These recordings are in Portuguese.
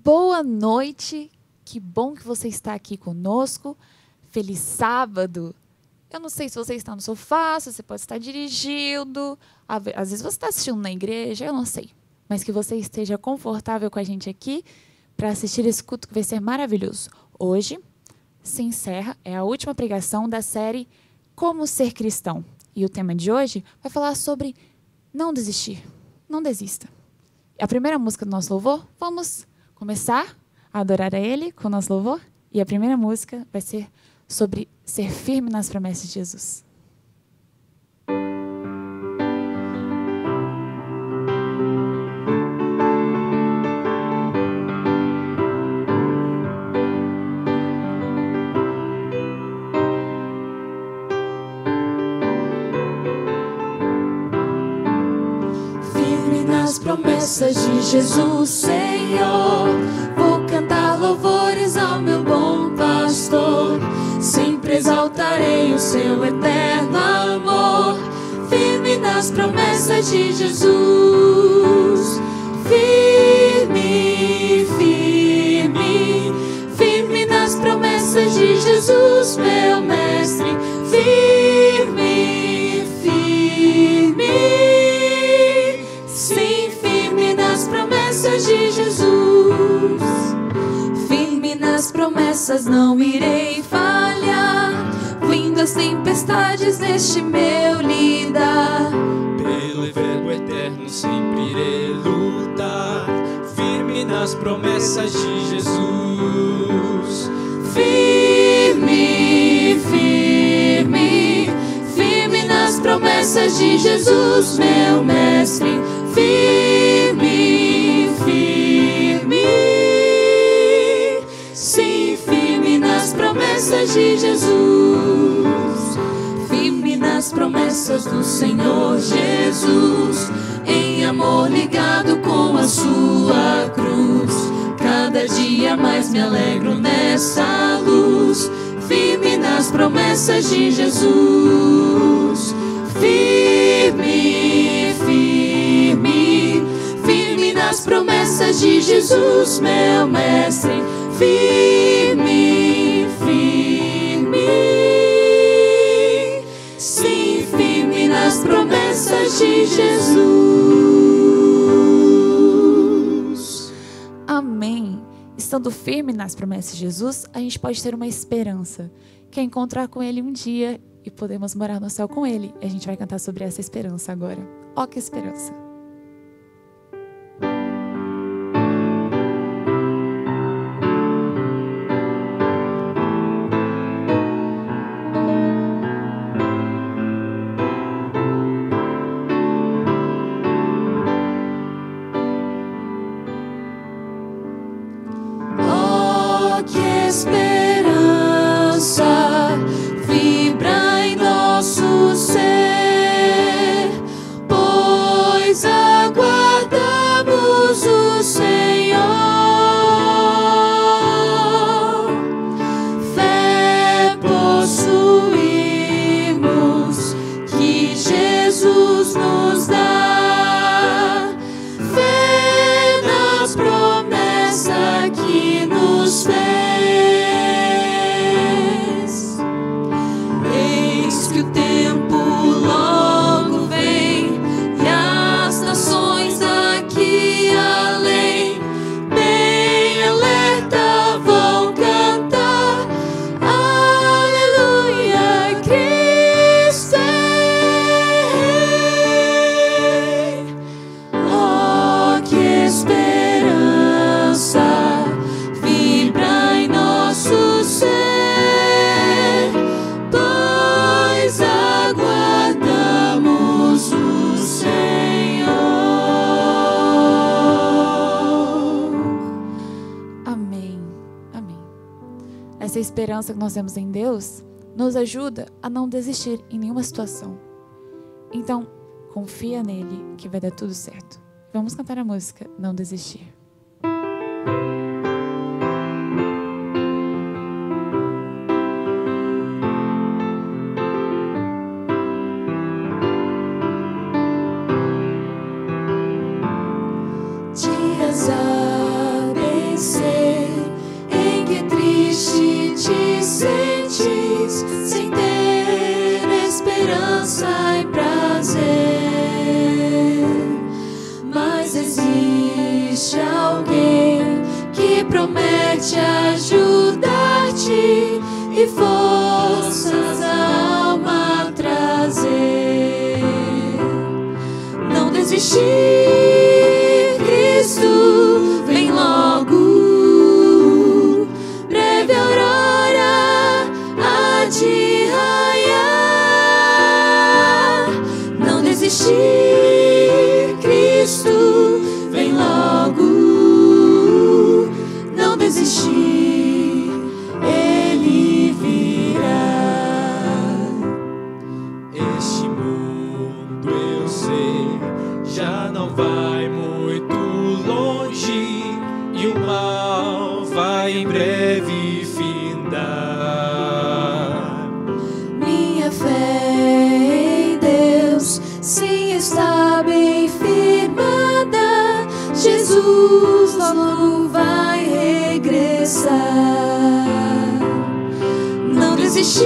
Boa noite, que bom que você está aqui conosco. Feliz sábado. Eu não sei se você está no sofá, se você pode estar dirigindo, às vezes você está assistindo na igreja, eu não sei. Mas que você esteja confortável com a gente aqui para assistir esse culto que vai ser maravilhoso. Hoje se encerra, é a última pregação da série Como Ser Cristão. E o tema de hoje vai falar sobre não desistir, não desista. A primeira música do nosso louvor, vamos começar a adorar a Ele com o nosso louvor. E a primeira música vai ser sobre ser firme nas promessas de Jesus. Firme nas promessas de Jesus, Senhor, vou cantar louvores ao meu bom pastor. Sempre exaltarei o seu eterno amor. Firme nas promessas de Jesus. Firme, firme, firme nas promessas de Jesus, meu mestre. Firme, firme, sim, firme nas promessas de Jesus. Firme nas promessas, não irei falhar. Vindo as tempestades neste meu lidar, pelo verbo eterno sempre irei lutar. Firme nas promessas de Jesus. firme, firme, firme nas promessas de Jesus, meu mestre. Firme, firme, sim, firme nas promessas de Jesus. Firme nas promessas do Senhor Jesus, em amor ligado com a sua cruz. Cada dia mais me alegro nessa luz. Firme nas promessas de Jesus. Firme, firme, firme nas promessas de Jesus, meu mestre. Firme, firme, sim, firme nas promessas de Jesus. Amém. Estando firme nas promessas de Jesus, a gente pode ter uma esperança, que é encontrar com Ele um dia e podemos morar no céu com Ele. E a gente vai cantar sobre essa esperança agora. Ó, que esperança! Oh, que esperança vibra em nosso ser, pois aguardamos o Senhor. Fé possuímos que Jesus nos dá, fé nas promessas que nos fez. Eis que o tempo logo vem e as nações aqui além, bem alerta, vão cantar aleluia, Cristo é Rei. Oh, que esperança vibra em nosso ser, pois aguardamos o Senhor. Amém. Amém. Essa esperança que nós temos em Deus nos ajuda a não desistir em nenhuma situação. Então, confia nele que vai dar tudo certo. Vamos cantar a música Não Desistir. Dias abençoados deve findar. Minha fé em Deus, sim, está bem firmada. Jesus logo vai regressar. Não desistir,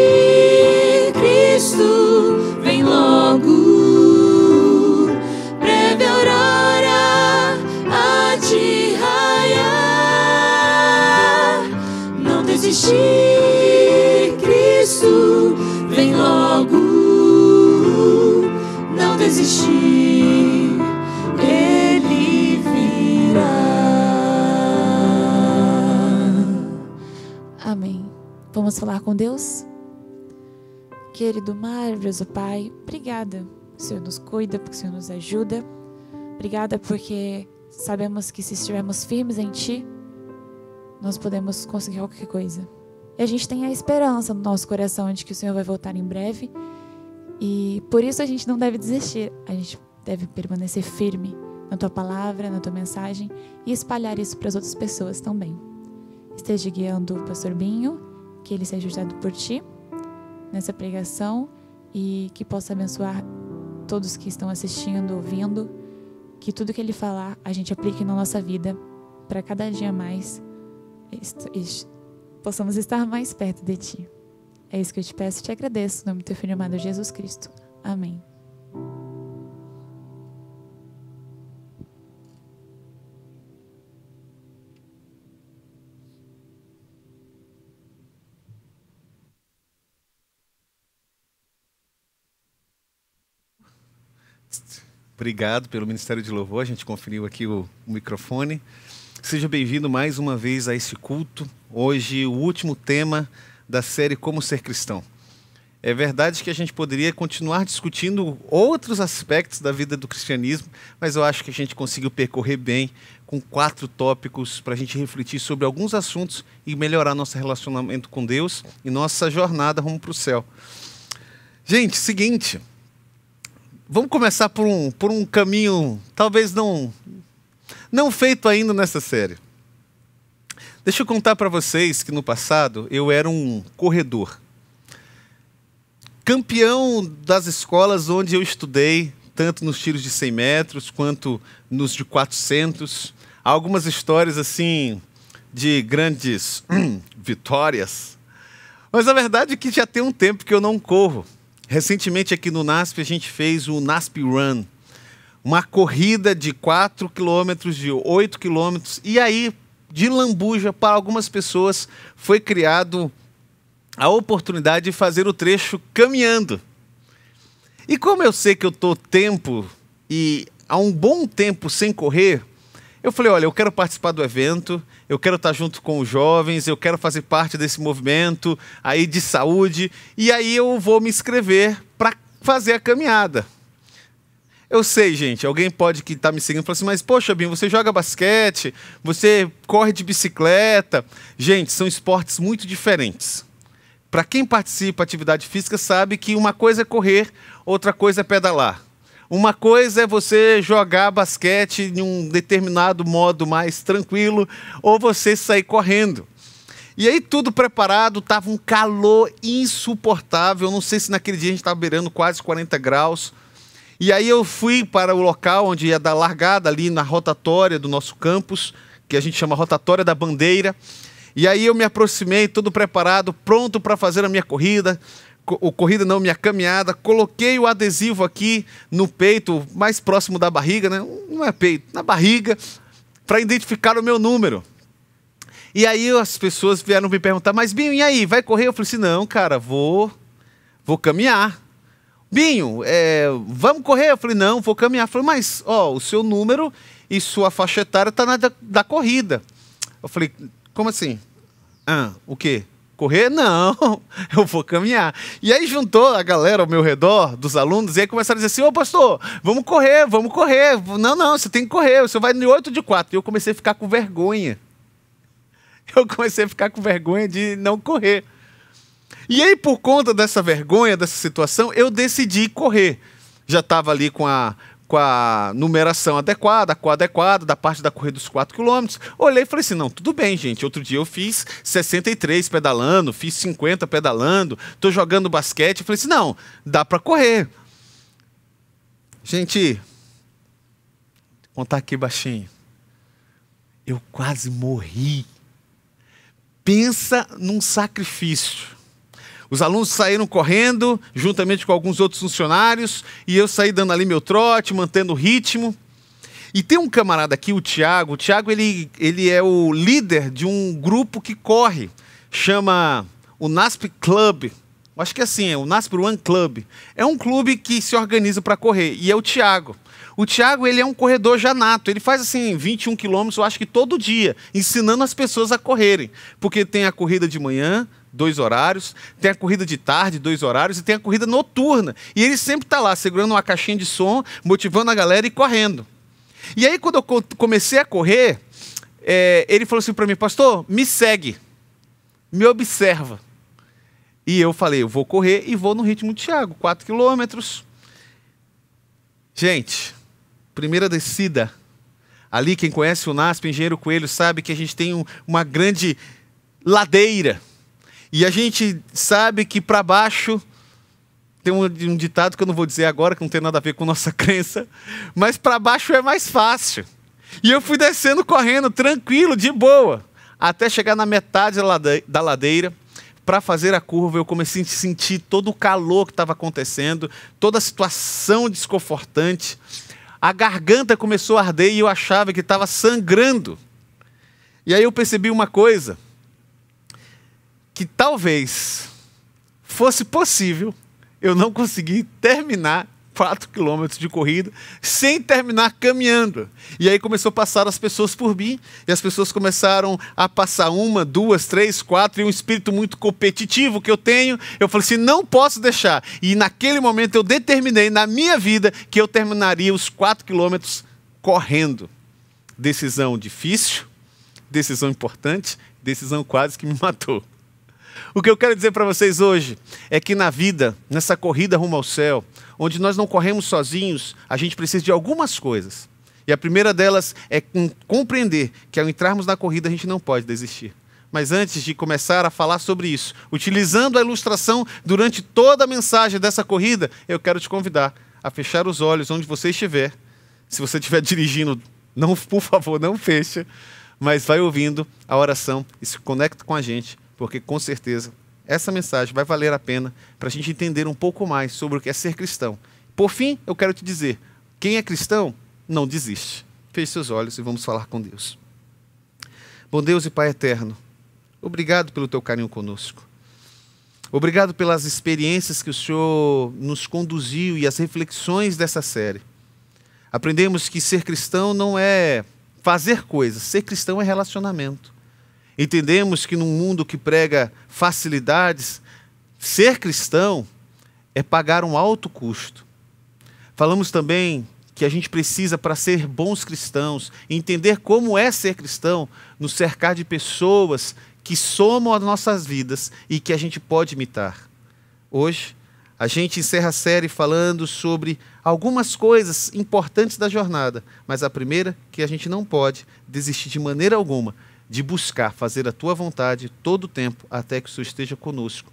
Cristo vem logo. Breve aurora há de raiar. Não desistir, Cristo vem logo. Não desistir, Ele virá. Amém. Vamos falar com Deus? Querido maravilhoso Pai, obrigada. O Senhor nos cuida, porque o Senhor nos ajuda. Obrigada porque sabemos que se estivermos firmes em Ti, nós podemos conseguir qualquer coisa. E a gente tem a esperança no nosso coração de que o Senhor vai voltar em breve. E por isso a gente não deve desistir. A gente deve permanecer firme na Tua palavra, na Tua mensagem e espalhar isso para as outras pessoas também. Esteja guiando o Pastor Binho, que ele seja ajudado por Ti nessa pregação e que possa abençoar todos que estão assistindo, ouvindo, que tudo que ele falar a gente aplique na nossa vida para cada dia mais possamos estar mais perto de Ti. É isso que eu te peço e te agradeço, em nome do Teu Filho amado Jesus Cristo. Amém. Obrigado pelo Ministério de Louvor, a gente conferiu aqui o microfone. Seja bem-vindo mais uma vez a esse culto. Hoje, o último tema da série Como Ser Cristão. É verdade que a gente poderia continuar discutindo outros aspectos da vida do cristianismo, mas eu acho que a gente conseguiu percorrer bem com 4 tópicos para a gente refletir sobre alguns assuntos e melhorar nosso relacionamento com Deus e nossa jornada rumo para o céu. Gente, seguinte... Vamos começar por um caminho, talvez não feito ainda nessa série. Deixa eu contar para vocês que no passado eu era um corredor. Campeão das escolas onde eu estudei, tanto nos tiros de 100 metros quanto nos de 400. Há algumas histórias assim de grandes vitórias. Mas a verdade é que já tem um tempo que eu não corro. Recentemente aqui no NASP a gente fez o NASP Run, uma corrida de 4 quilômetros, de 8 quilômetros, e aí, de lambuja, para algumas pessoas, foi criado a oportunidade de fazer o trecho caminhando. E como eu sei que eu estou há um bom tempo sem correr, eu falei, olha, eu quero participar do evento, eu quero estar junto com os jovens, eu quero fazer parte desse movimento aí de saúde, e aí eu vou me inscrever para fazer a caminhada. Eu sei, gente, alguém pode que está me seguindo e falar assim, mas poxa, Binho, você joga basquete, você corre de bicicleta. Gente, são esportes muito diferentes. Para quem participa de atividade física sabe que uma coisa é correr, outra coisa é pedalar. Uma coisa é você jogar basquete em um determinado modo mais tranquilo, ou você sair correndo. E aí tudo preparado, estava um calor insuportável, não sei se naquele dia a gente estava beirando quase 40 graus. E aí eu fui para o local onde ia dar largada, ali na rotatória do nosso campus, que a gente chama Rotatória da Bandeira. E aí eu me aproximei, todo preparado, pronto para fazer a minha corrida. Minha caminhada, coloquei o adesivo aqui no peito, mais próximo da barriga, né? Não é peito, na barriga, para identificar o meu número. E aí as pessoas vieram me perguntar, mas Binho, e aí, vai correr? Eu falei assim, não, cara, vou caminhar. Binho, vamos correr? Eu falei, não, vou caminhar. Eu falei, mas, o seu número e sua faixa etária está na da corrida. Eu falei, como assim? O quê? Correr? Não, eu vou caminhar. E aí juntou a galera ao meu redor, dos alunos, e aí começaram a dizer assim, ô pastor, vamos correr. Não, você tem que correr, você vai no 8 de 4. E eu comecei a ficar com vergonha. De não correr. E aí, por conta dessa vergonha, dessa situação, eu decidi correr. Já estava ali com a numeração adequada, a cor adequada, da parte da corrida dos 4 quilômetros. Olhei e falei assim, não, tudo bem, gente. Outro dia eu fiz 63 pedalando, fiz 50 pedalando, estou jogando basquete. Eu falei assim, não, dá para correr. Gente, vou contar aqui baixinho. Eu quase morri. Pensa num sacrifício. Os alunos saíram correndo, juntamente com alguns outros funcionários, e eu saí dando ali meu trote, mantendo o ritmo. E tem um camarada aqui, o Tiago. O Tiago, ele é o líder de um grupo que corre, chama o NASP Club. Acho que é assim, é o NASP Run Club. É um clube que se organiza para correr, e é o Tiago. O Tiago, ele é um corredor já nato, ele faz assim 21 quilômetros, eu acho que todo dia, ensinando as pessoas a correrem. Porque tem a corrida de manhã, 2 horários, tem a corrida de tarde, 2 horários, e tem a corrida noturna. E ele sempre está lá, segurando uma caixinha de som, motivando a galera e correndo. E aí, quando eu comecei a correr, ele falou assim para mim, pastor, me segue, me observa. E eu falei, eu vou correr e vou no ritmo do Tiago, 4 quilômetros. Gente, primeira descida, ali quem conhece o NASP, Engenheiro Coelho, sabe que a gente tem uma grande ladeira. E a gente sabe que para baixo, tem um ditado que eu não vou dizer agora, que não tem nada a ver com nossa crença, mas para baixo é mais fácil. E eu fui descendo correndo, tranquilo, de boa, até chegar na metade da ladeira. Para fazer a curva, eu comecei a sentir todo o calor que estava acontecendo, toda a situação desconfortante. A garganta começou a arder e eu achava que estava sangrando. E aí eu percebi uma coisa, que talvez fosse possível eu não conseguir terminar 4 quilômetros de corrida sem terminar caminhando. E aí começou a passar as pessoas por mim, e as pessoas começaram a passar 1, 2, 3, 4, e um espírito muito competitivo que eu tenho, eu falei assim, não posso deixar. E naquele momento eu determinei na minha vida que eu terminaria os 4 quilômetros correndo. Decisão difícil, decisão importante, decisão quase que me matou. O que eu quero dizer para vocês hoje é que na vida, nessa corrida rumo ao céu, onde nós não corremos sozinhos, a gente precisa de algumas coisas. E a primeira delas é compreender que ao entrarmos na corrida a gente não pode desistir. Mas antes de começar a falar sobre isso, utilizando a ilustração durante toda a mensagem dessa corrida, eu quero te convidar a fechar os olhos onde você estiver. Se você estiver dirigindo, não, por favor, não feche, mas vai ouvindo a oração e se conecta com a gente, porque com certeza essa mensagem vai valer a pena para a gente entender um pouco mais sobre o que é ser cristão. Por fim, eu quero te dizer, quem é cristão, não desiste. Feche seus olhos e vamos falar com Deus. Bom Deus e Pai eterno, obrigado pelo teu carinho conosco. Obrigado pelas experiências que o Senhor nos conduziu e as reflexões dessa série. Aprendemos que ser cristão não é fazer coisas, ser cristão é relacionamento. Entendemos que num mundo que prega facilidades, ser cristão é pagar um alto custo. Falamos também que a gente precisa, para ser bons cristãos, entender como é ser cristão, nos cercar de pessoas que somam as nossas vidas e que a gente pode imitar. Hoje, a gente encerra a série falando sobre algumas coisas importantes da jornada, mas a primeira, que a gente não pode desistir de maneira alguma, de buscar fazer a tua vontade todo o tempo, até que o Senhor esteja conosco,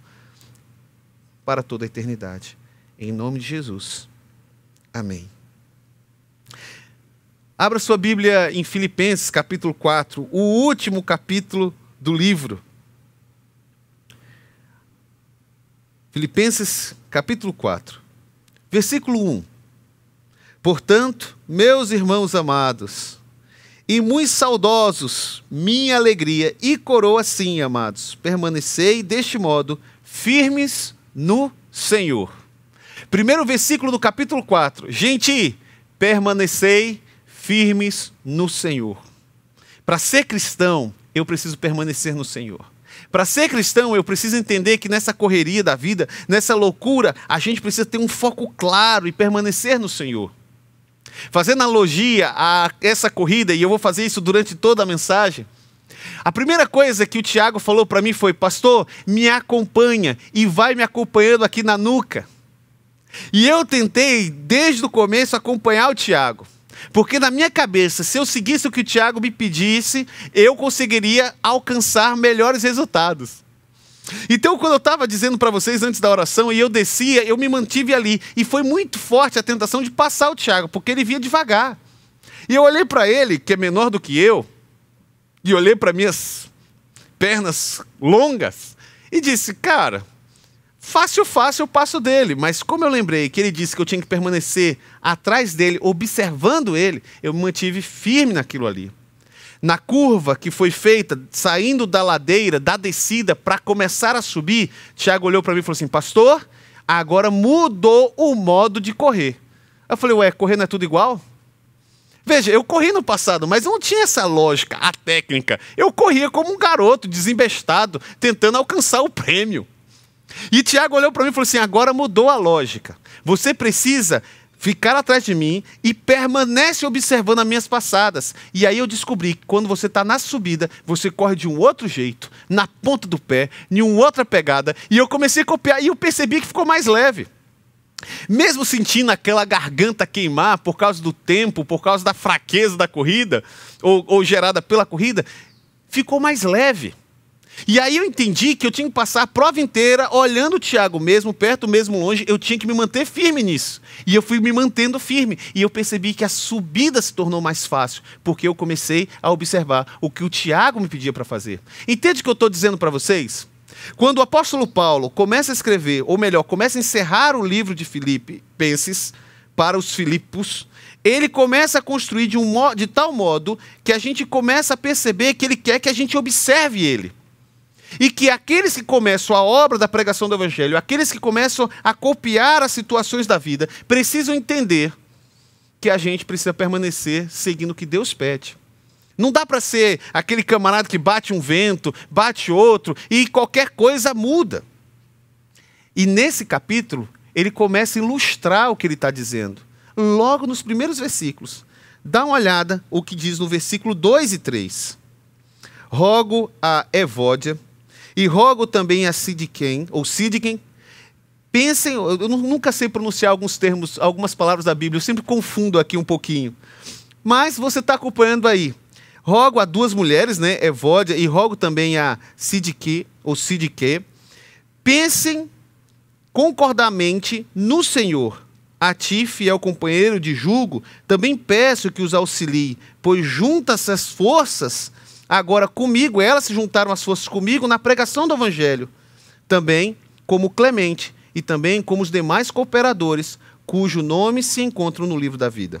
para toda a eternidade. Em nome de Jesus. Amém. Abra sua Bíblia em Filipenses, capítulo 4, o último capítulo do livro. Filipenses, capítulo 4, versículo 1. Portanto, meus irmãos amados, e muito saudosos, minha alegria e coroa sim, amados, permanecei deste modo firmes no Senhor. Primeiro versículo do capítulo 4. Gente, permanecei firmes no Senhor. Para ser cristão, eu preciso permanecer no Senhor. Para ser cristão, eu preciso entender que nessa correria da vida, nessa loucura, a gente precisa ter um foco claro e permanecer no Senhor. Fazendo analogia a essa corrida, e eu vou fazer isso durante toda a mensagem, a primeira coisa que o Tiago falou para mim foi: pastor, me acompanha e vai me acompanhando aqui na nuca. E eu tentei, desde o começo, acompanhar o Tiago. Porque na minha cabeça, se eu seguisse o que o Tiago me pedisse, eu conseguiria alcançar melhores resultados. Então, quando eu estava dizendo para vocês antes da oração, e eu descia, eu me mantive ali. E foi muito forte a tentação de passar o Tiago, porque ele vinha devagar. E eu olhei para ele, que é menor do que eu, e olhei para minhas pernas longas, e disse, cara, fácil eu passo dele. Mas como eu lembrei que ele disse que eu tinha que permanecer atrás dele, observando ele, eu me mantive firme naquilo ali. Na curva que foi feita, saindo da ladeira, da descida, para começar a subir, Tiago olhou para mim e falou assim, pastor, agora mudou o modo de correr. Eu falei, ué, correr não é tudo igual? Veja, eu corri no passado, mas não tinha essa lógica, a técnica. Eu corria como um garoto, desembestado, tentando alcançar o prêmio. E Tiago olhou para mim e falou assim, agora mudou a lógica. Você precisa ficar atrás de mim e permanece observando as minhas passadas. E aí eu descobri que quando você está na subida, você corre de um outro jeito, na ponta do pé, em uma outra pegada. E eu comecei a copiar e eu percebi que ficou mais leve. Mesmo sentindo aquela garganta queimar por causa do tempo, por causa da fraqueza da corrida, ou gerada pela corrida, ficou mais leve. E aí eu entendi que eu tinha que passar a prova inteira olhando o Tiago mesmo, perto, mesmo longe, eu tinha que me manter firme nisso. E eu fui me mantendo firme. E eu percebi que a subida se tornou mais fácil, porque eu comecei a observar o que o Tiago me pedia para fazer. Entende o que eu estou dizendo para vocês? Quando o apóstolo Paulo começa a escrever, ou melhor, começa a encerrar o livro de Filipenses para os Filipos, ele começa a construir de tal modo que a gente começa a perceber que ele quer que a gente observe ele. E que aqueles que começam a obra da pregação do Evangelho, aqueles que começam a copiar as situações da vida, precisam entender que a gente precisa permanecer seguindo o que Deus pede. Não dá para ser aquele camarada que bate um vento, bate outro, e qualquer coisa muda. E nesse capítulo, ele começa a ilustrar o que ele está dizendo. Logo nos primeiros versículos. Dá uma olhada o que diz no versículo 2 e 3. Rogo a Evódia, e rogo também a Sídiquem, ou Sídiquem. Pensem, eu nunca sei pronunciar alguns termos, algumas palavras da Bíblia, eu sempre confundo aqui um pouquinho. Mas você está acompanhando aí. Rogo a duas mulheres, né, Evódia, e rogo também a Sídique, ou Sídique. Pensem concordamente no Senhor. A ti, fiel companheiro de jugo, também peço que os auxilie, pois juntas as forças agora comigo, elas se juntaram as forças comigo na pregação do Evangelho, também como Clemente e também como os demais cooperadores, cujo nome se encontram no livro da vida.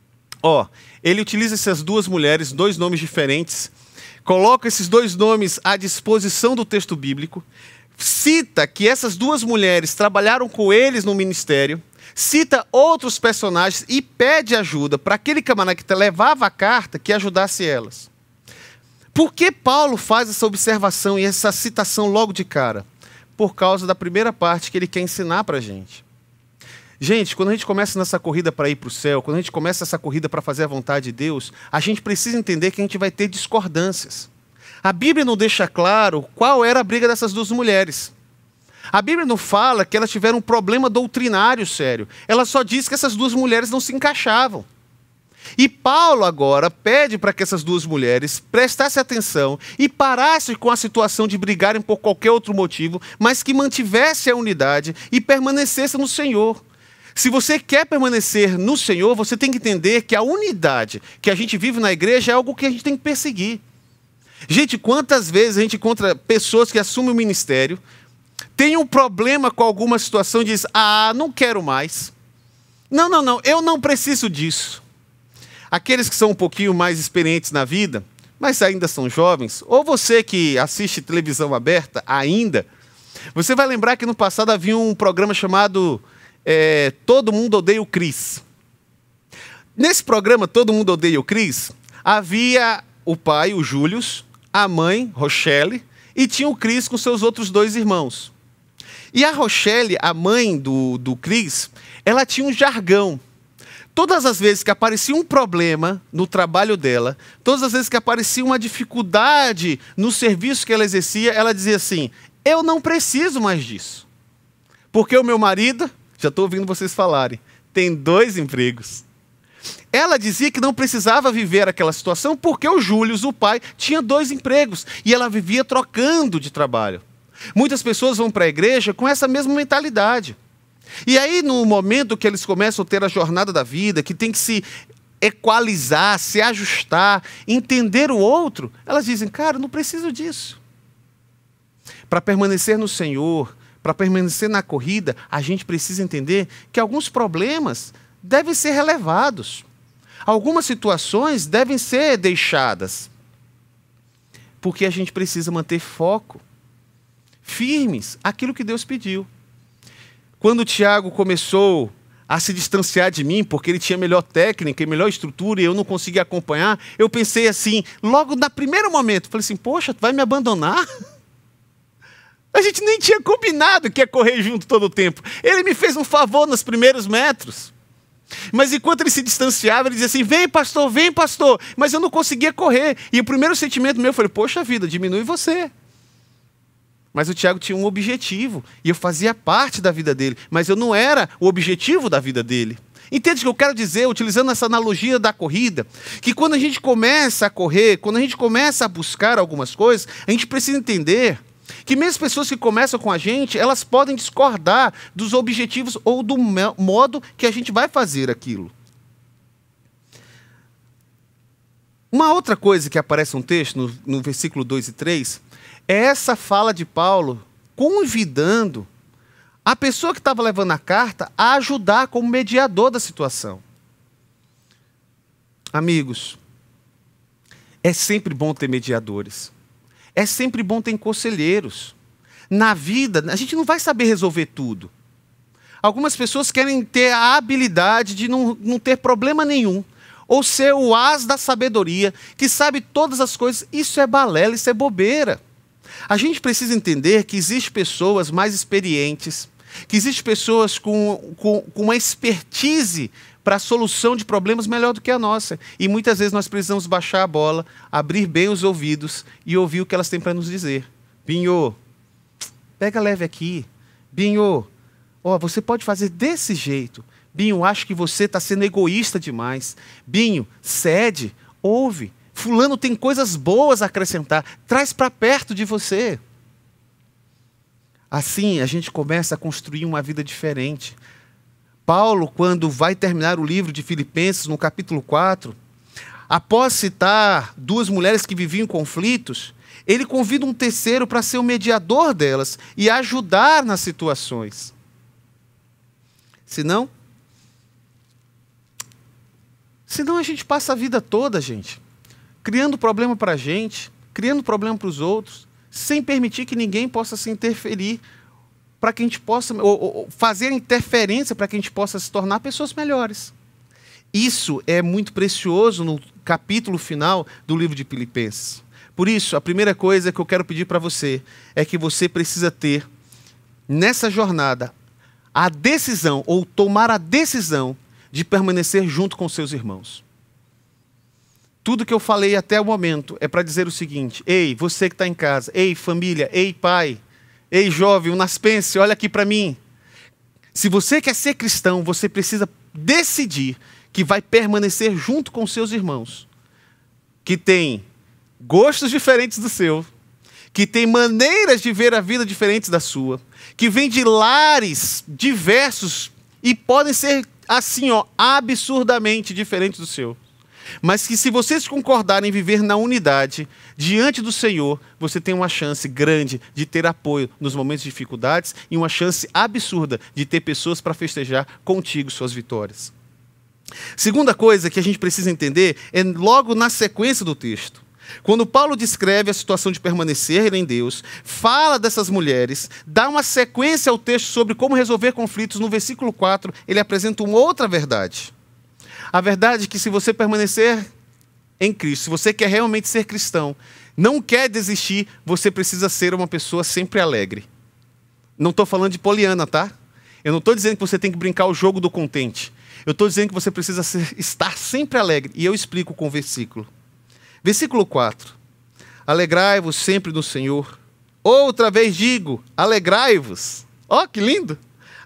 Ele utiliza essas duas mulheres, dois nomes diferentes, coloca esses dois nomes à disposição do texto bíblico, cita que essas duas mulheres trabalharam com eles no ministério, cita outros personagens e pede ajuda para aquele camarada que levava a carta que ajudasse elas. Por que Paulo faz essa observação e essa citação logo de cara? Por causa da primeira parte que ele quer ensinar para a gente. Gente, quando a gente começa nessa corrida para ir para o céu, quando a gente começa essa corrida para fazer a vontade de Deus, a gente precisa entender que a gente vai ter discordâncias. A Bíblia não deixa claro qual era a briga dessas duas mulheres. A Bíblia não fala que elas tiveram um problema doutrinário sério. Ela só diz que essas duas mulheres não se encaixavam. E Paulo agora pede para que essas duas mulheres prestassem atenção e parassem com a situação de brigarem por qualquer outro motivo, mas que mantivessem a unidade e permanecessem no Senhor. Se você quer permanecer no Senhor, você tem que entender que a unidade que a gente vive na igreja é algo que a gente tem que perseguir. Gente, quantas vezes a gente encontra pessoas que assumem o ministério, têm um problema com alguma situação e dizem, não quero mais. Não, eu não preciso disso. Aqueles que são um pouquinho mais experientes na vida, mas ainda são jovens, ou você que assiste televisão aberta ainda, você vai lembrar que no passado havia um programa chamado Todo Mundo Odeia o Chris. Nesse programa, Todo Mundo Odeia o Chris, havia o pai, o Július, a mãe, Rochelle, e tinha o Chris com seus outros dois irmãos. E a Rochelle, a mãe do Chris, ela tinha um jargão. Todas as vezes que aparecia um problema no trabalho dela, todas as vezes que aparecia uma dificuldade no serviço que ela exercia, ela dizia assim, eu não preciso mais disso. Porque o meu marido Já estou ouvindo vocês falarem. Tem 2 empregos. Ela dizia que não precisava viver aquela situação porque o Júlio, o pai, tinha 2 empregos. E ela vivia trocando de trabalho. Muitas pessoas vão para a igreja com essa mesma mentalidade. E aí, no momento que eles começam a ter a jornada da vida, que tem que se equalizar, se ajustar, entender o outro, elas dizem, cara, eu não preciso disso. Para permanecer no Senhor, para permanecer na corrida, a gente precisa entender que alguns problemas devem ser relevados. Algumas situações devem ser deixadas. Porque a gente precisa manter foco, firmes, aquilo que Deus pediu. Quando o Tiago começou a se distanciar de mim, porque ele tinha melhor técnica e melhor estrutura e eu não conseguia acompanhar, eu pensei assim, logo no primeiro momento, falei assim, poxa, tu vai me abandonar? A gente nem tinha combinado que ia correr junto todo o tempo. Ele me fez um favor nos primeiros metros. Mas enquanto ele se distanciava, ele dizia assim, vem pastor, mas eu não conseguia correr. E o primeiro sentimento meu foi, poxa vida, diminui você. Mas o Tiago tinha um objetivo, e eu fazia parte da vida dele, mas eu não era o objetivo da vida dele. Entende o que eu quero dizer, utilizando essa analogia da corrida? Que quando a gente começa a correr, quando a gente começa a buscar algumas coisas, a gente precisa entender que mesmo as pessoas que começam com a gente, elas podem discordar dos objetivos ou do modo que a gente vai fazer aquilo. Uma outra coisa que aparece no texto, no versículo 2 e 3, é essa fala de Paulo convidando a pessoa que estava levando a carta a ajudar como mediador da situação. Amigos, é sempre bom ter mediadores. É sempre bom ter conselheiros. Na vida, a gente não vai saber resolver tudo. Algumas pessoas querem ter a habilidade de não ter problema nenhum. Ou ser o as da sabedoria, que sabe todas as coisas. Isso é balela, isso é bobeira. A gente precisa entender que existem pessoas mais experientes, que existem pessoas com uma expertise para a solução de problemas melhor do que a nossa. E muitas vezes nós precisamos baixar a bola, abrir bem os ouvidos e ouvir o que elas têm para nos dizer. Binho, pega leve aqui. Binho, você pode fazer desse jeito. Binho, acho que você está sendo egoísta demais. Binho, cede, ouve. Fulano tem coisas boas a acrescentar. Traz para perto de você. Assim, a gente começa a construir uma vida diferente. Paulo, quando vai terminar o livro de Filipenses, no capítulo 4, após citar 2 mulheres que viviam em conflitos, ele convida um terceiro para ser o mediador delas e ajudar nas situações. Senão a gente passa a vida toda, gente, criando problema para a gente, criando problema para os outros, sem permitir que ninguém possa se interferir, para que a gente possa, ou fazer interferência para que a gente possa se tornar pessoas melhores. Isso é muito precioso no capítulo final do livro de Filipenses. Por isso, a primeira coisa que eu quero pedir para você é que você precisa ter, nessa jornada, a decisão, ou tomar a decisão de permanecer junto com seus irmãos. Tudo que eu falei até o momento é para dizer o seguinte, ei, você que está em casa, ei, família, ei, pai, ei, jovem, o naspense, olha aqui para mim. Se você quer ser cristão, você precisa decidir que vai permanecer junto com seus irmãos, que têm gostos diferentes do seu, que têm maneiras de ver a vida diferentes da sua, que vêm de lares diversos e podem ser, assim, absurdamente diferentes do seu. Mas que se vocês concordarem em viver na unidade, diante do Senhor, você tem uma chance grande de ter apoio nos momentos de dificuldades e uma chance absurda de ter pessoas para festejar contigo suas vitórias. Segunda coisa que a gente precisa entender é logo na sequência do texto. Quando Paulo descreve a situação de permanecer em Deus, fala dessas mulheres, dá uma sequência ao texto sobre como resolver conflitos, no versículo 4, ele apresenta uma outra verdade. A verdade é que se você permanecer em Cristo, se você quer realmente ser cristão, não quer desistir, você precisa ser uma pessoa sempre alegre. Não estou falando de poliana, tá? Eu não estou dizendo que você tem que brincar o jogo do contente. Eu estou dizendo que você precisa estar sempre alegre. E eu explico com o versículo. Versículo 4. Alegrai-vos sempre no Senhor. Outra vez digo, alegrai-vos. Ó, que lindo!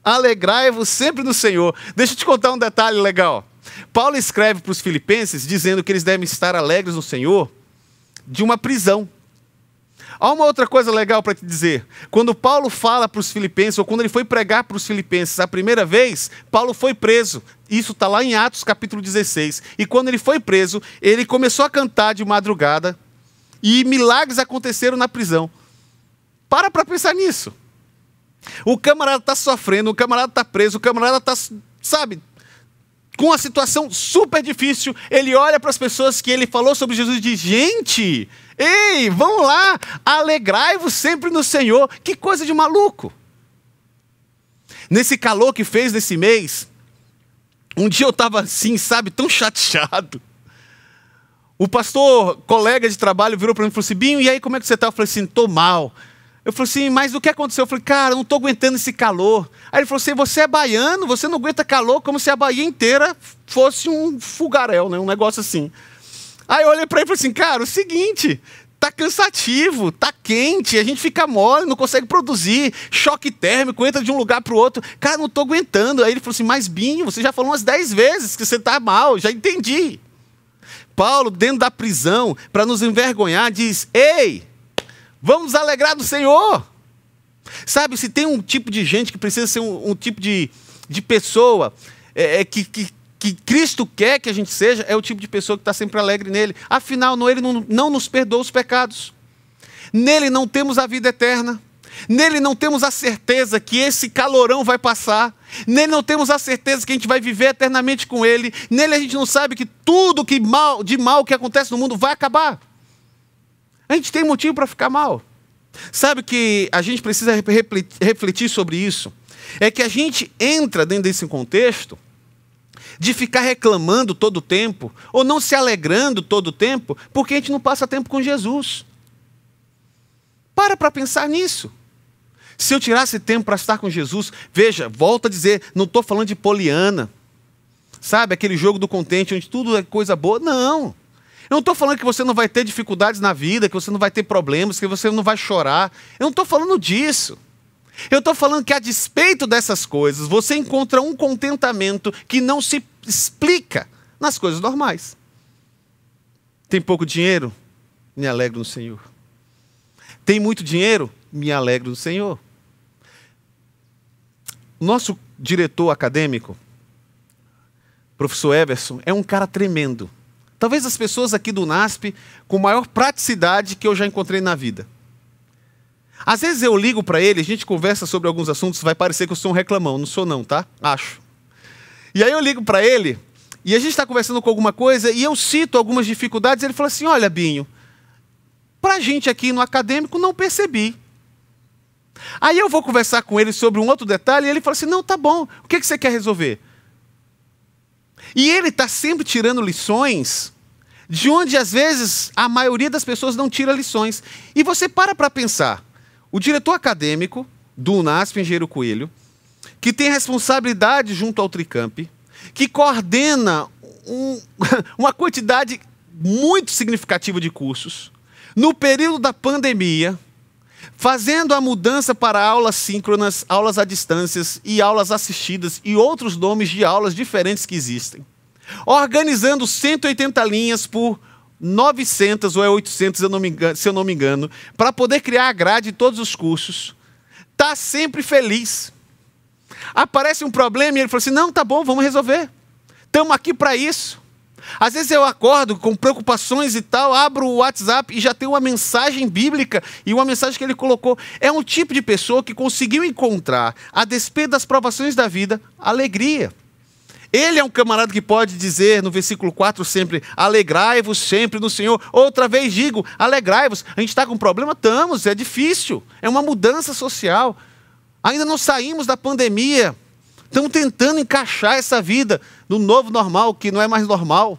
Alegrai-vos sempre no Senhor. Deixa eu te contar um detalhe legal. Paulo escreve para os filipenses dizendo que eles devem estar alegres no Senhor de uma prisão. Há uma outra coisa legal para te dizer. Quando Paulo fala para os filipenses, ou quando ele foi pregar para os filipenses a primeira vez, Paulo foi preso. Isso está lá em Atos capítulo 16. E quando ele foi preso, ele começou a cantar de madrugada e milagres aconteceram na prisão. Para pensar nisso. O camarada está sofrendo, o camarada está preso, o camarada está, sabe, com uma situação super difícil. Ele olha para as pessoas que ele falou sobre Jesus e diz: gente, ei, vamos lá, alegrai-vos sempre no Senhor. Que coisa de maluco. Nesse calor que fez nesse mês, um dia eu estava assim, sabe, tão chateado. O pastor, colega de trabalho, virou para mim e falou assim: Binho, e aí como é que você está? Eu falei assim: estou mal. Eu falei assim: mas o que aconteceu? Eu falei: cara, não estou aguentando esse calor. Aí ele falou assim: você é baiano, você não aguenta calor, como se a Bahia inteira fosse um fogaréu, né? Um negócio assim. Aí eu olhei para ele e falei assim: cara, o seguinte, tá cansativo, tá quente, a gente fica mole, não consegue produzir, choque térmico, entra de um lugar para o outro. Cara, não estou aguentando. Aí ele falou assim: mas Binho, você já falou umas 10 vezes que você está mal, já entendi. Paulo, dentro da prisão, para nos envergonhar, diz: ei, vamos alegrar do Senhor. Sabe, se tem um tipo de gente que precisa ser um tipo de pessoa que Cristo quer que a gente seja, é o tipo de pessoa que está sempre alegre nele. Afinal, ele não nos perdoa os pecados. Nele não temos a vida eterna. Nele não temos a certeza que esse calorão vai passar. Nele não temos a certeza que a gente vai viver eternamente com ele. Nele a gente não sabe que tudo de mal que acontece no mundo vai acabar. A gente tem motivo para ficar mal. Sabe que a gente precisa refletir sobre isso? É que a gente entra dentro desse contexto de ficar reclamando todo o tempo, ou não se alegrando todo o tempo, porque a gente não passa tempo com Jesus. Para pensar nisso. Se eu tirasse tempo para estar com Jesus, veja, volto a dizer, não estou falando de poliana. Sabe, aquele jogo do contente, onde tudo é coisa boa. Não. Eu não estou falando que você não vai ter dificuldades na vida, que você não vai ter problemas, que você não vai chorar. Eu não estou falando disso. Eu estou falando que, a despeito dessas coisas, você encontra um contentamento que não se explica nas coisas normais. Tem pouco dinheiro? Me alegro no Senhor. Tem muito dinheiro? Me alegro no Senhor. Nosso diretor acadêmico, professor Everson, é um cara tremendo. Talvez as pessoas aqui do NASP com maior praticidade que eu já encontrei na vida. Às vezes eu ligo para ele, a gente conversa sobre alguns assuntos, vai parecer que eu sou um reclamão. Não sou não, tá? Acho. E aí eu ligo para ele, e a gente está conversando com alguma coisa, e eu cito algumas dificuldades, e ele fala assim: olha, Binho, para a gente aqui no acadêmico não percebi. Aí eu vou conversar com ele sobre um outro detalhe, e ele fala assim: não, tá bom, o que você quer resolver? E ele está sempre tirando lições de onde, às vezes, a maioria das pessoas não tira lições. E você para pensar. O diretor acadêmico do UNASP, Engenheiro Coelho, que tem responsabilidade junto ao Tricamp, que coordena uma quantidade muito significativa de cursos, no período da pandemia, fazendo a mudança para aulas síncronas, aulas à distância e aulas assistidas e outros nomes de aulas diferentes que existem. Organizando 180 linhas por 900 ou 800, se eu não me engano, para poder criar a grade de todos os cursos. Está sempre feliz. Aparece um problema e ele fala assim: não, tá bom, vamos resolver. Estamos aqui para isso. Às vezes eu acordo com preocupações e tal, abro o WhatsApp e já tem uma mensagem bíblica e uma mensagem que ele colocou. É um tipo de pessoa que conseguiu encontrar, a despeito das provações da vida, alegria. Ele é um camarada que pode dizer no versículo 4 sempre: alegrai-vos sempre no Senhor. Outra vez digo, alegrai-vos. A gente está com um problema? Estamos, é difícil. É uma mudança social. Ainda não saímos da pandemia. Estamos tentando encaixar essa vida no novo normal, que não é mais normal.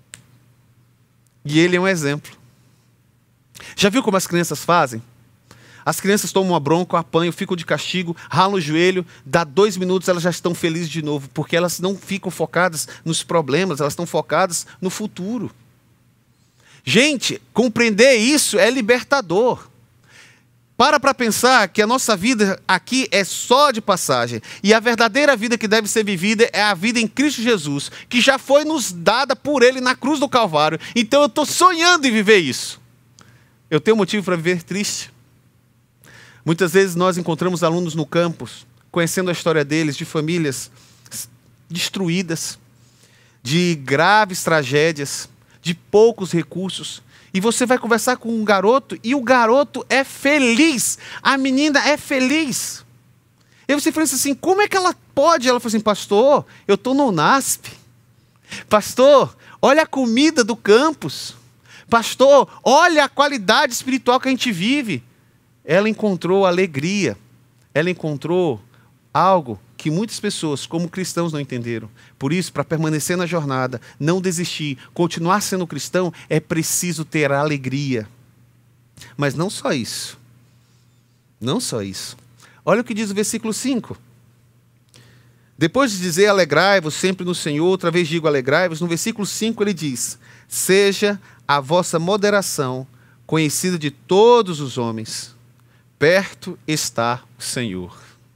E ele é um exemplo. Já viu como as crianças fazem? As crianças tomam uma bronca, apanham, ficam de castigo, ralam o joelho, dá 2 minutos, elas já estão felizes de novo, porque elas não ficam focadas nos problemas, elas estão focadas no futuro. Gente, compreender isso é libertador. Para pensar que a nossa vida aqui é só de passagem. E a verdadeira vida que deve ser vivida é a vida em Cristo Jesus, que já foi nos dada por Ele na cruz do Calvário. Então eu estou sonhando em viver isso. Eu tenho motivo para viver triste? Muitas vezes nós encontramos alunos no campus, conhecendo a história deles, de famílias destruídas, de graves tragédias, de poucos recursos. E você vai conversar com um garoto e o garoto é feliz. A menina é feliz. E você pensa assim, como é que ela pode? Ela fala assim, pastor, eu estou no UNASP. Pastor, olha a comida do campus. Pastor, olha a qualidade espiritual que a gente vive. Ela encontrou alegria. Ela encontrou algo que muitas pessoas, como cristãos, não entenderam. Por isso, para permanecer na jornada, não desistir, continuar sendo cristão, é preciso ter alegria. Mas não só isso. Não só isso. Olha o que diz o versículo 5. Depois de dizer alegrai-vos sempre no Senhor, outra vez digo alegrai-vos, no versículo 5 ele diz, seja a vossa moderação conhecida de todos os homens, perto está o Senhor.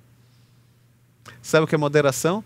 Sabe o que é moderação?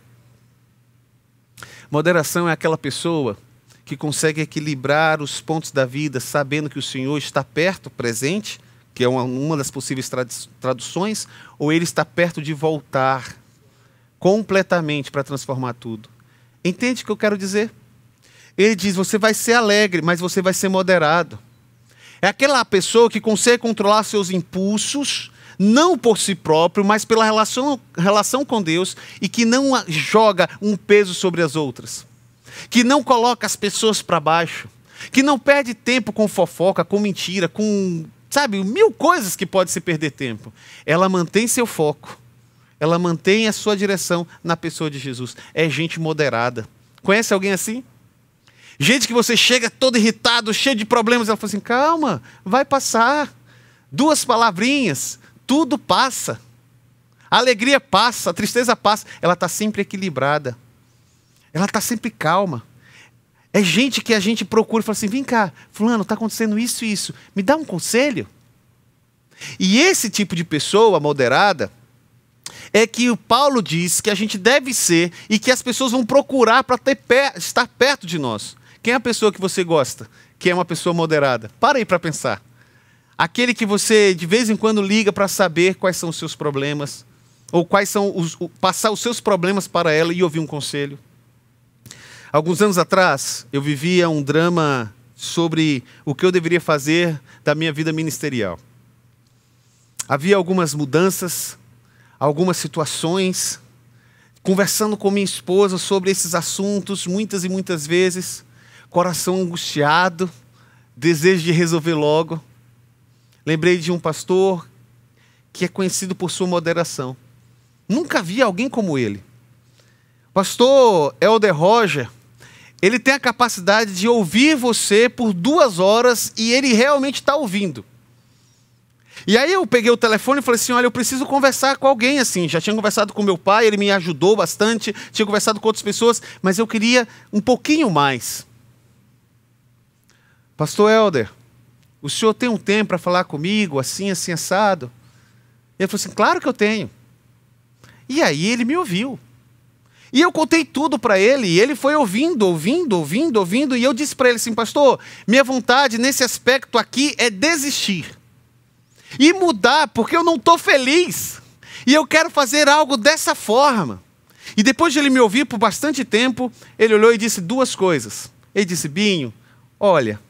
Moderação é aquela pessoa que consegue equilibrar os pontos da vida, sabendo que o Senhor está perto, presente, que é uma das possíveis traduções, ou Ele está perto de voltar completamente para transformar tudo. Entende o que eu quero dizer? Ele diz, você vai ser alegre, mas você vai ser moderado. É aquela pessoa que consegue controlar seus impulsos, não por si próprio, mas pela relação com Deus, e que não joga um peso sobre as outras, que não coloca as pessoas para baixo, que não perde tempo com fofoca, com mentira, com, sabe, 1000 coisas que pode se perder tempo. Ela mantém seu foco, ela mantém a sua direção na pessoa de Jesus. É gente moderada. Conhece alguém assim? Gente que você chega todo irritado, cheio de problemas, ela fala assim, calma, vai passar. 2 palavrinhas, tudo passa. A alegria passa, a tristeza passa. Ela está sempre equilibrada. Ela está sempre calma. É gente que a gente procura e fala assim, vem cá, fulano, está acontecendo isso e isso. Me dá um conselho. E esse tipo de pessoa moderada é que o Paulo diz que a gente deve ser e que as pessoas vão procurar para estar perto de nós. Quem é a pessoa que você gosta? Que é uma pessoa moderada? Para aí para pensar. Aquele que você de vez em quando liga para saber quais são os seus problemas, ou quais são passar os seus problemas para ela e ouvir um conselho. Alguns anos atrás, eu vivia um drama sobre o que eu deveria fazer da minha vida ministerial. Havia algumas mudanças, algumas situações, conversando com minha esposa sobre esses assuntos, muitas e muitas vezes, coração angustiado, desejo de resolver logo. Lembrei de um pastor que é conhecido por sua moderação. Nunca vi alguém como ele. Pastor Elder Roger, ele tem a capacidade de ouvir você por 2 horas e ele realmente está ouvindo. E aí eu peguei o telefone e falei assim, olha, eu preciso conversar com alguém assim. Já tinha conversado com meu pai, ele me ajudou bastante, tinha conversado com outras pessoas, mas eu queria um pouquinho mais. Pastor Elder, o senhor tem um tempo para falar comigo, assim, assim, assado? Ele falou assim, claro que eu tenho. E aí ele me ouviu. E eu contei tudo para ele, e ele foi ouvindo, e eu disse para ele assim, pastor, minha vontade nesse aspecto aqui é desistir. E mudar, porque eu não estou feliz. E eu quero fazer algo dessa forma. E depois de ele me ouvir por bastante tempo, ele olhou e disse 2 coisas. Ele disse, Binho, olha,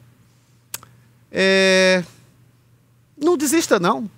não desista não.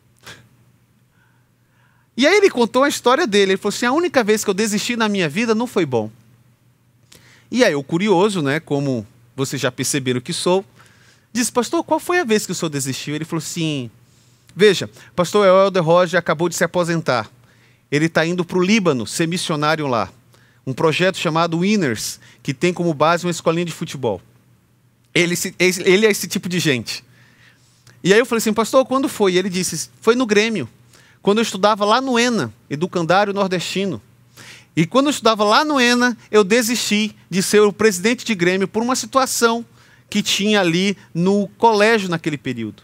E aí ele contou a história dele. Ele falou assim, a única vez que eu desisti na minha vida não foi bom. E aí eu curioso, né, como vocês já perceberam que sou, disse, pastor, qual foi a vez que o senhor desistiu? Ele falou assim, veja, pastor Elder Roger acabou de se aposentar. Ele está indo para o Líbano ser missionário lá. Um projeto chamado Winners, que tem como base uma escolinha de futebol. Ele é esse tipo de gente. E aí eu falei assim, pastor, quando foi? E ele disse, foi no Grêmio. Quando eu estudava lá no ENA, Educandário Nordestino. E quando eu estudava lá no ENA, eu desisti de ser o presidente de Grêmio por uma situação que tinha ali no colégio naquele período.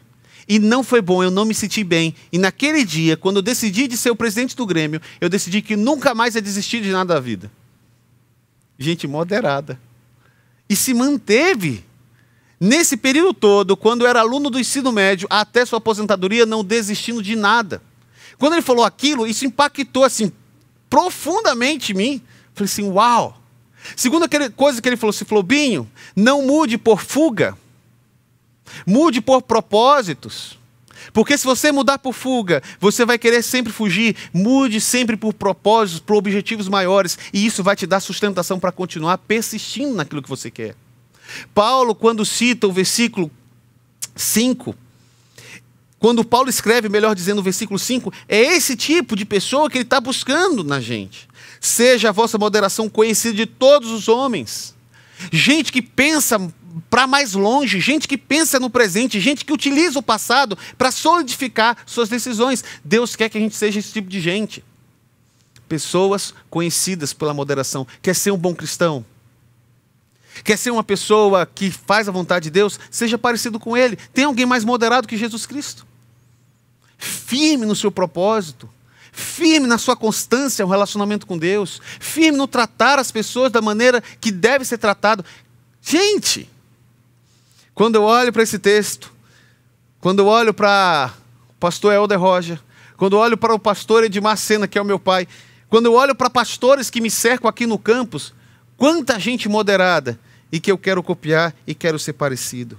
E não foi bom, eu não me senti bem. E naquele dia, quando eu decidi de ser o presidente do Grêmio, eu decidi que nunca mais ia desistir de nada da vida. Gente moderada. E se manteve. Nesse período todo, quando eu era aluno do ensino médio, até sua aposentadoria, não desistindo de nada. Quando ele falou aquilo, isso impactou assim, profundamente em mim. Falei assim, uau. Segunda coisa que ele falou, Binho, não mude por fuga. Mude por propósitos. Porque se você mudar por fuga, você vai querer sempre fugir. Mude sempre por propósitos, por objetivos maiores. E isso vai te dar sustentação para continuar persistindo naquilo que você quer. Paulo, quando cita o versículo 5, quando Paulo escreve, melhor dizendo, o versículo 5, é esse tipo de pessoa que ele está buscando na gente. Seja a vossa moderação conhecida de todos os homens. Gente que pensa para mais longe, gente que pensa no presente, gente que utiliza o passado para solidificar suas decisões. Deus quer que a gente seja esse tipo de gente. Pessoas conhecidas pela moderação. Quer ser um bom cristão? Quer ser uma pessoa que faz a vontade de Deus? Seja parecido com Ele. Tem alguém mais moderado que Jesus Cristo? Firme no seu propósito. Firme na sua constância no relacionamento com Deus. Firme no tratar as pessoas da maneira que deve ser tratado. Gente, quando eu olho para esse texto, quando eu olho para o pastor Helder Roger, quando eu olho para o pastor Edmar Sena, que é o meu pai, quando eu olho para pastores que me cercam aqui no campus, quanta gente moderada e que eu quero copiar e quero ser parecido.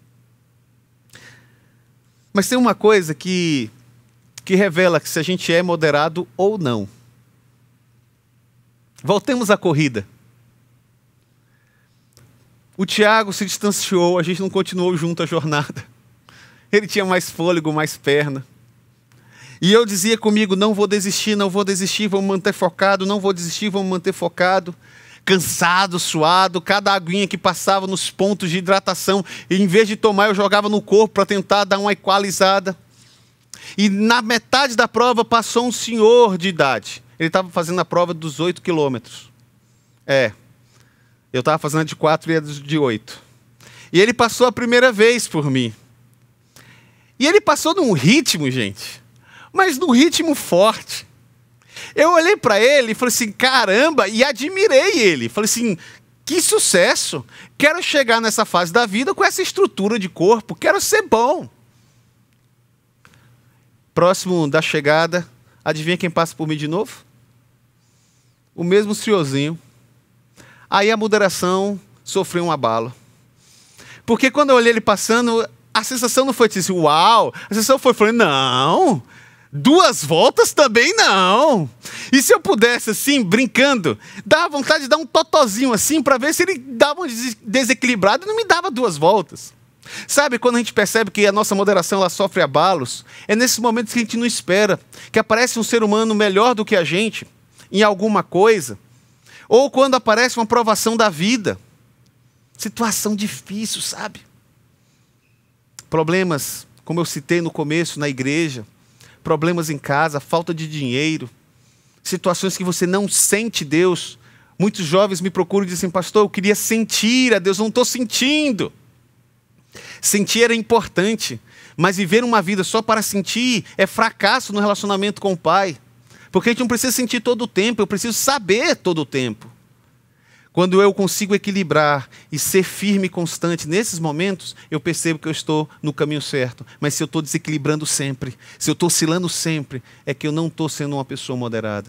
Mas tem uma coisa que revela que se a gente é moderado ou não. Voltemos à corrida. O Tiago se distanciou, a gente não continuou junto a jornada. Ele tinha mais fôlego, mais perna. E eu dizia comigo, não vou desistir, vamos manter focado, não vou desistir, vamos manter focado. Cansado, suado, cada aguinha que passava nos pontos de hidratação, e em vez de tomar, eu jogava no corpo para tentar dar uma equalizada. E na metade da prova passou um senhor de idade. Ele estava fazendo a prova dos 8 quilômetros. Eu estava fazendo a de 4 e a de 8. E ele passou a primeira vez por mim. E ele passou num ritmo, gente, mas num ritmo forte. Eu olhei para ele e falei assim, caramba, e admirei ele. Falei assim, que sucesso. Quero chegar nessa fase da vida com essa estrutura de corpo, quero ser bom. Próximo da chegada, adivinha quem passa por mim de novo? O mesmo senhorzinho. Aí a moderação sofreu um abalo. Porque quando eu olhei ele passando, a sensação não foi assim, uau. A sensação foi, não, 2 voltas também não. E se eu pudesse, assim, brincando, dava vontade de dar um totozinho assim, para ver se ele dava um desequilibrado e não me dava 2 voltas. Sabe, quando a gente percebe que a nossa moderação ela sofre abalos, é nesses momentos que a gente não espera, que aparece um ser humano melhor do que a gente, em alguma coisa, ou quando aparece uma provação da vida, situação difícil, sabe? Problemas, como eu citei no começo, na igreja, problemas em casa, falta de dinheiro, situações que você não sente Deus. Muitos jovens me procuram e dizem, pastor, eu queria sentir a Deus, não estou sentindo. Sentir era importante, mas viver uma vida só para sentir é fracasso no relacionamento com o Pai. Porque a gente não precisa sentir todo o tempo, eu preciso saber todo o tempo. Quando eu consigo equilibrar e ser firme e constante nesses momentos, eu percebo que eu estou no caminho certo. Mas se eu estou desequilibrando sempre, se eu estou oscilando sempre, é que eu não estou sendo uma pessoa moderada.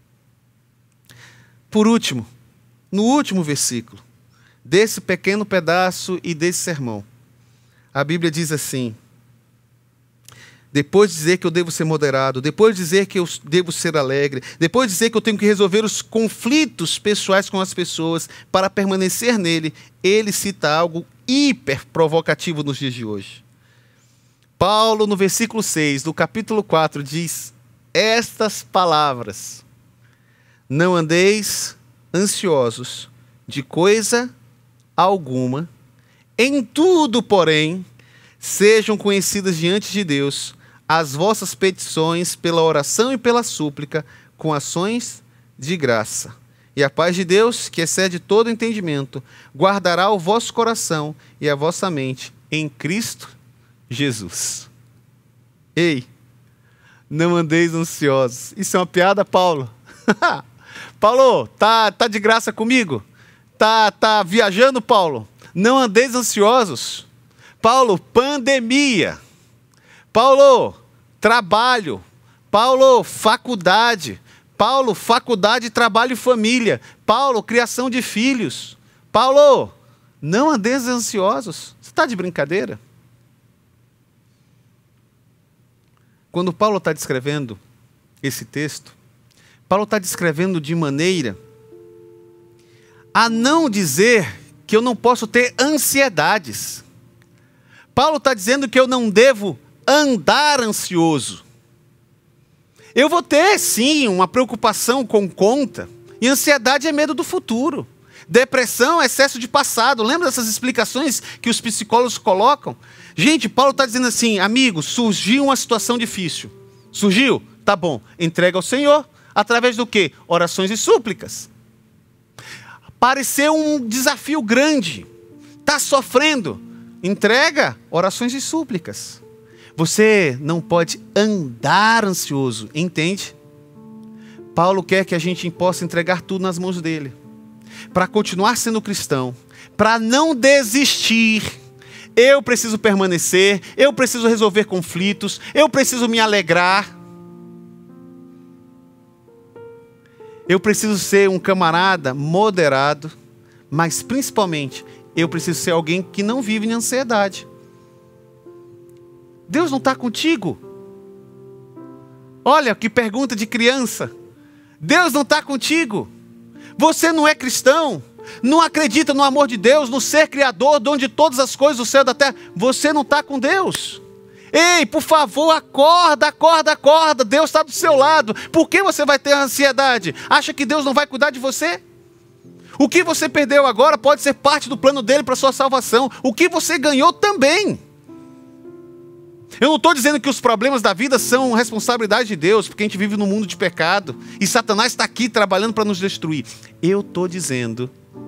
Por último, no último versículo, desse pequeno pedaço e desse sermão, a Bíblia diz assim, depois de dizer que eu devo ser moderado, depois de dizer que eu devo ser alegre, depois de dizer que eu tenho que resolver os conflitos pessoais com as pessoas para permanecer nele, ele cita algo hiper provocativo nos dias de hoje. Paulo, no versículo 6 do capítulo 4, diz estas palavras: não andeis ansiosos de coisa alguma, em tudo, porém, sejam conhecidas diante de Deus as vossas petições pela oração e pela súplica, com ações de graça. E a paz de Deus, que excede todo entendimento, guardará o vosso coração e a vossa mente em Cristo Jesus. Ei, não andeis ansiosos. Isso é uma piada, Paulo? Paulo, tá de graça comigo? Tá viajando, Paulo? Não andeis ansiosos. Paulo, pandemia. Paulo, trabalho. Paulo, faculdade. Paulo, faculdade, trabalho e família. Paulo, criação de filhos. Paulo, não andeis ansiosos. Você está de brincadeira? Quando Paulo está descrevendo esse texto, Paulo está descrevendo de maneira a não dizer que eu não posso ter ansiedades. Paulo está dizendo que eu não devo andar ansioso. Eu vou ter, sim, uma preocupação com conta. E ansiedade é medo do futuro. Depressão é excesso de passado. Lembra dessas explicações que os psicólogos colocam? Gente, Paulo está dizendo assim, amigo, surgiu uma situação difícil. Surgiu? Tá bom. Entrega ao Senhor. Através do quê? Orações e súplicas. Pareceu um desafio grande. Está sofrendo. Entrega, orações e súplicas. Você não pode andar ansioso, entende? Paulo quer que a gente possa entregar tudo nas mãos dele. Para continuar sendo cristão, para não desistir. Eu preciso permanecer, eu preciso resolver conflitos, eu preciso me alegrar. Eu preciso ser um camarada moderado, mas principalmente, eu preciso ser alguém que não vive em ansiedade. Deus não está contigo? Olha, que pergunta de criança. Deus não está contigo? Você não é cristão? Não acredita no amor de Deus, no ser criador, de onde todas as coisas do céu e da terra? Você não está com Deus? Ei, por favor, acorda, acorda, acorda. Deus está do seu lado. Por que você vai ter ansiedade? Acha que Deus não vai cuidar de você? O que você perdeu agora pode ser parte do plano dele para a sua salvação. O que você ganhou também. Eu não estou dizendo que os problemas da vida são responsabilidade de Deus, porque a gente vive num mundo de pecado e Satanás está aqui trabalhando para nos destruir. Eu estou dizendo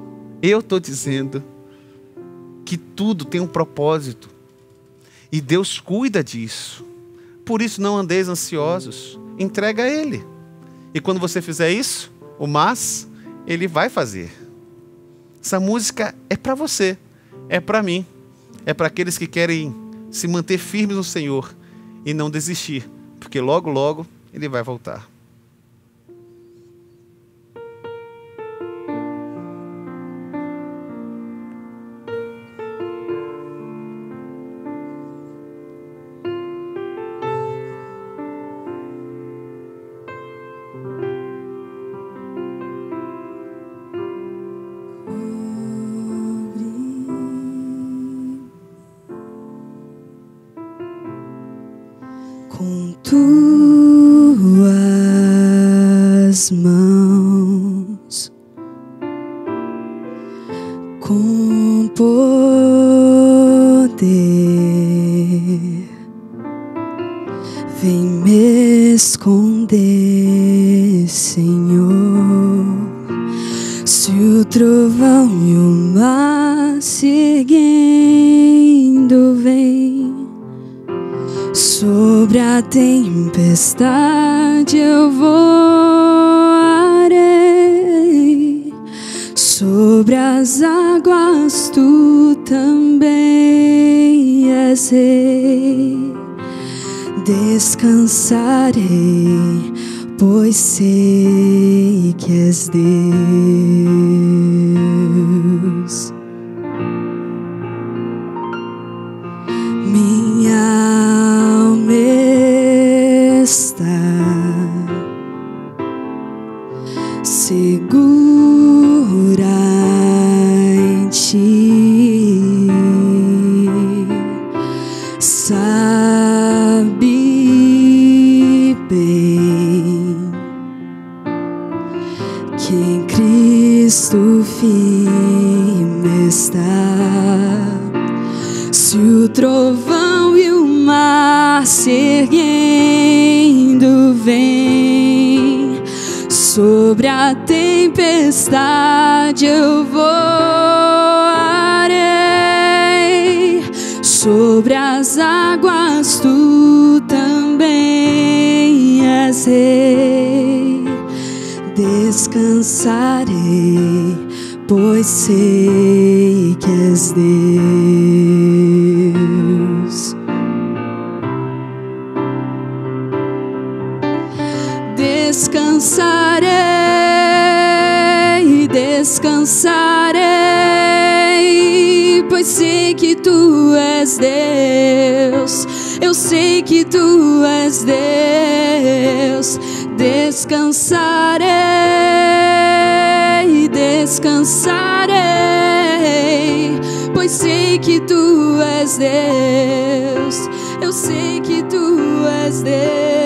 que tudo tem um propósito e Deus cuida disso. Por isso não andeis ansiosos, entrega a Ele. E quando você fizer isso, Ele vai fazer. Essa música é para você, é para mim, é para aqueles que querem se manter firmes no Senhor e não desistir, porque logo, logo Ele vai voltar. Com tuas mãos, com poder, vem me esconder, Senhor. Se o trovão e o mar seguindo vem, sobre a tempestade eu voarei, sobre as águas tu também és rei. Descansarei, pois sei que és Deus. Minha alma está segura em ti, sabe bem que em Cristo firme está. Se o trovão e o mar se erguendo vem, sobre a tempestade eu voarei, sobre as águas tu também também és Rei. Descansarei, pois sei que és Deus. Descansarei, descansarei, pois sei que tu és Deus. Eu sei que tu és Deus. Descansarei, descansarei, pois sei que tu és Deus. Eu sei que tu és Deus.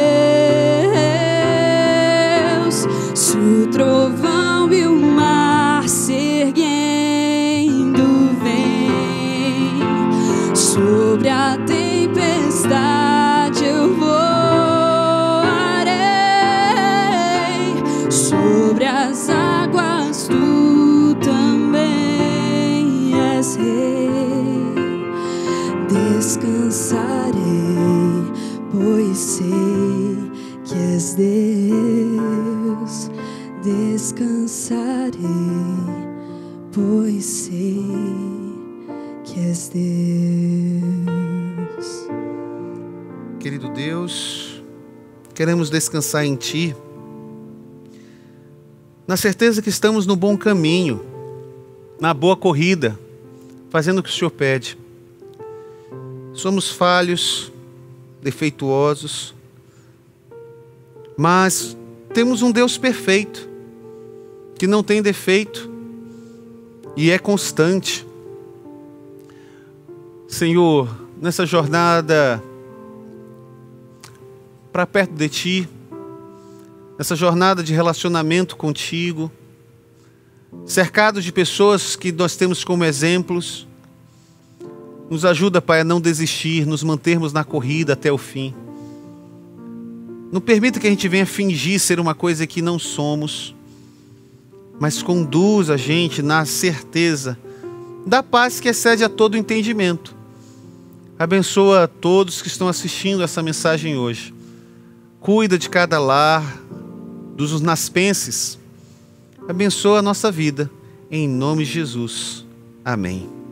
Se o trovão e o mar se erguendo vem sobre a tempestade, eu voarei. Sobre as águas tu também és Rei. Descansarei, pois sei que és Deus. Descansarei, pois sei que és Deus. Querido Deus, queremos descansar em Ti, na certeza que estamos no bom caminho, na boa corrida, fazendo o que o Senhor pede. Somos falhos, defeituosos, mas temos um Deus perfeito, que não tem defeito e é constante. Senhor, nessa jornada para perto de Ti, nessa jornada de relacionamento contigo, cercados de pessoas que nós temos como exemplos, nos ajuda, Pai, a não desistir, nos mantermos na corrida até o fim. Não permita que a gente venha fingir ser uma coisa que não somos, mas conduz a gente na certeza da paz que excede a todo entendimento. Abençoa todos que estão assistindo essa mensagem hoje. Cuida de cada lar, dos naspenses. Abençoa a nossa vida, em nome de Jesus. Amém.